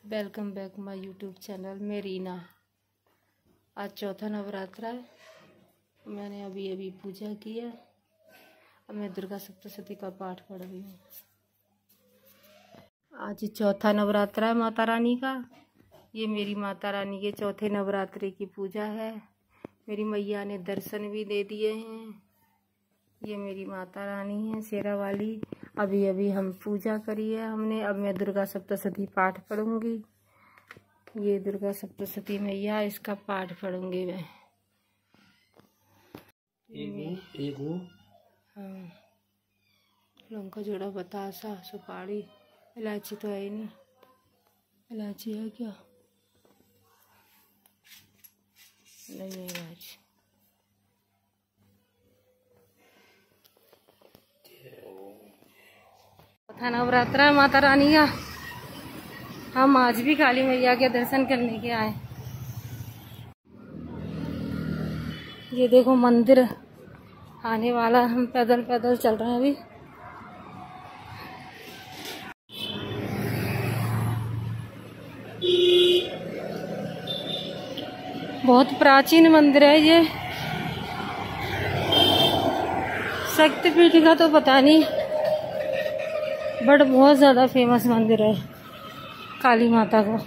Welcome back my YouTube channel में रीना। आज चौथा नवरात्रा है। मैंने अभी पूजा की है। अब मैं दुर्गा सप्तशती का पाठ पढ़ रही हूँ। आज चौथा नवरात्रा है माता रानी का। ये मेरी माता रानी के चौथे नवरात्रि की पूजा है। मेरी मैया ने दर्शन भी दे दिए हैं। ये मेरी माता रानी है शेरा वाली। अभी हम पूजा करी है हमने। अब मैं दुर्गा सप्तशती पाठ पढ़ूंगी। ये दुर्गा सप्तशती मैया, इसका पाठ पढ़ूंगी मैं। हाँ, लौंग जोड़ा, बतासा, सुपारी, इलायची तो है ही नहीं। इलायची है क्या? नहीं है इलायची। चौथा नवरात्रा माता रानी का। हम आज भी काली मैया के दर्शन करने के आए। ये देखो मंदिर आने वाला। हम पैदल पैदल चल रहे हैं अभी। बहुत प्राचीन मंदिर है ये। शक्तिपीठ का तो पता नहीं, बट बहुत ज्यादा फेमस मंदिर है काली माता का।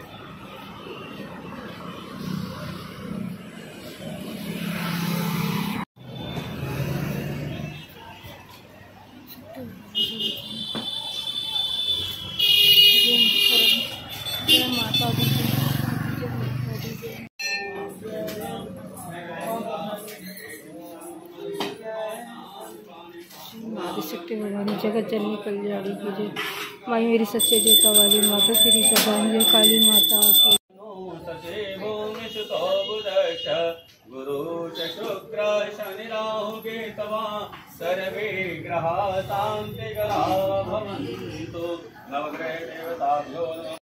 आदिशक्ति भवानी जगत जननी कल्याणी की जय। माई मेरी सच्चे देवता वाली माता तेरी सदा काली माता की। गुरु शुक्र शनि राहु केतवा सर्वे ग्रहा शांति भवन्तु। नवग्रह देवताभ्यो नमः।